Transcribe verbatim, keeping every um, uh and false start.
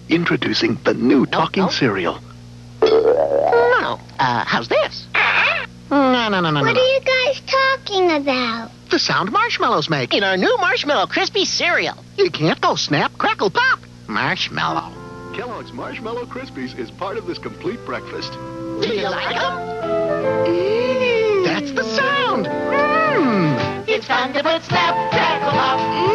Introducing the new talking no. cereal. No. Uh, how's this? No, no, no, no, What no. are you guys talking about? The sound marshmallows make in our new Marshmallow Krispies cereal. You can't go snap, crackle, pop. Marshmallow. Kellogg's Marshmallow Krispies is part of this complete breakfast. Do you like them? Mm. That's the sound. Mm. It's time to put snap, crackle, pop.